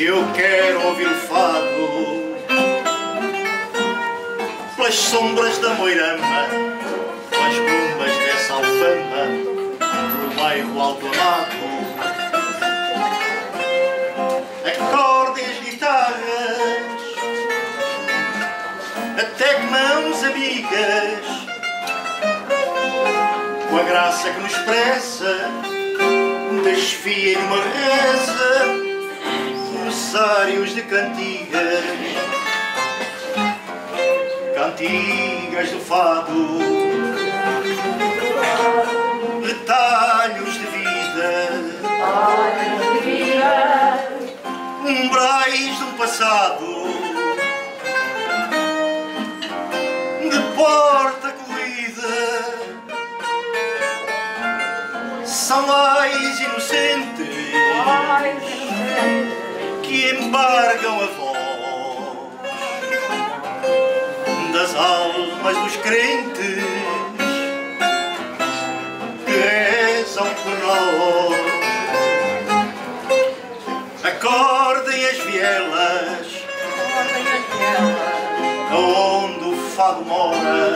eu quero ouvir o fado pelas sombras da Moirama, pelas brumas dessa alfama, pelo bairro alto amado. Acordem as guitarras, até que mãos amigas, com a graça que nos expressa, desfiem numa reza glossários de cantigas, cantigas do fado, retalhos de vida, umbrais de um passado, de porta corrida, são ais inocentes que embargam a voz das almas dos crentes que rezam por nós. Acordem as vielas aonde o fado mora,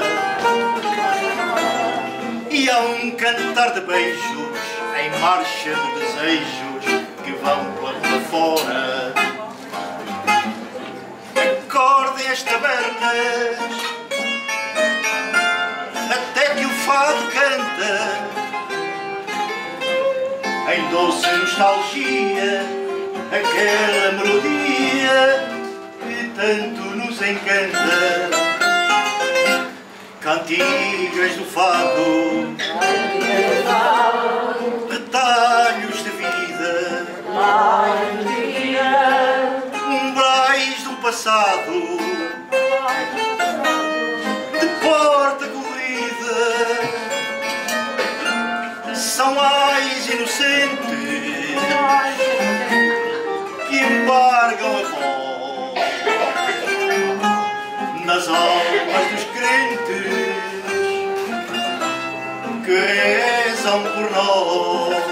e há um cantar de beijos em marcha de desejos que vão pela fora. Acordem as tabernas até que o fado canta em doce nostalgia aquela melodia que tanto nos encanta. Cantigas do fado, retalhos de vida, umbrais de um passado, de porta corrida, são ais inocentes que embargam a voz nas almas dos crentes que rezam por nós.